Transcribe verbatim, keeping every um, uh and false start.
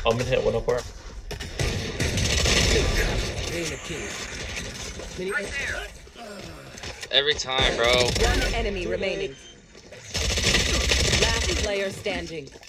I'm gonna hit one up where. Every time, bro. One enemy remaining. Last player standing.